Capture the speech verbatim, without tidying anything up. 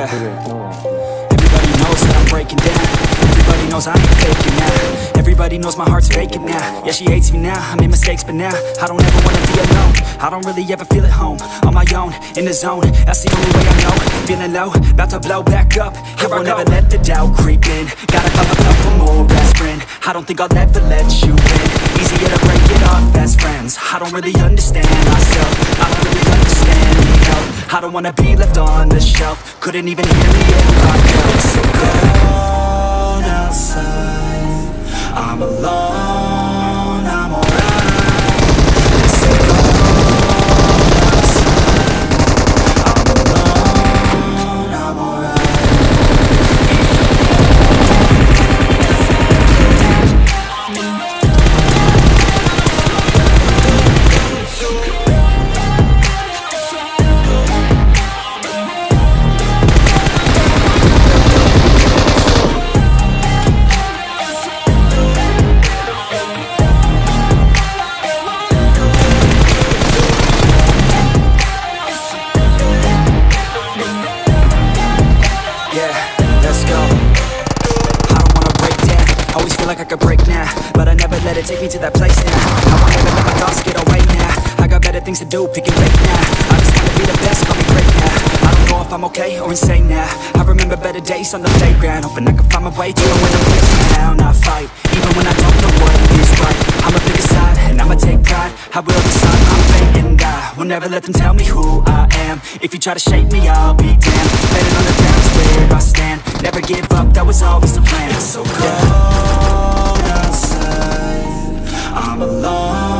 Yeah. Everybody knows that I'm breaking down. Everybody knows I ain't faking now. Everybody knows my heart's faking now. Yeah, she hates me now, I made mistakes but now I don't ever wanna be alone. I don't really ever feel at home. On my own, in the zone, that's the only way I know. Feeling low, about to blow back up. Here I won't ever let the doubt creep in. Gotta come a couple more aspirin. I don't think I'll ever let you in. Easier to break it off best friends. I don't really understand myself. I don't really understand me help. I don't wanna be left on the shelf. Couldn't even hear me if I felt so cold outside. I'm alone, I'm alright. It's so cold outside. I'm alone, I'm alright. Take me to that place now. I won't ever let my thoughts get away now. I got better things to do, pick and bake now. I just wanna be the best, call me great now. I don't know if I'm okay or insane now. I remember better days on the playground, hoping I can find my way to it when I'm facing down. I fight, even when I don't know what is right. I'ma pick a side, and I'ma take pride. I will decide my fate and I will never let them tell me who I am. If you try to shape me, I'll be damned. Betting on the ground's where I stand. Never give up, that was always the plan. It's so cold outside. I'm alone.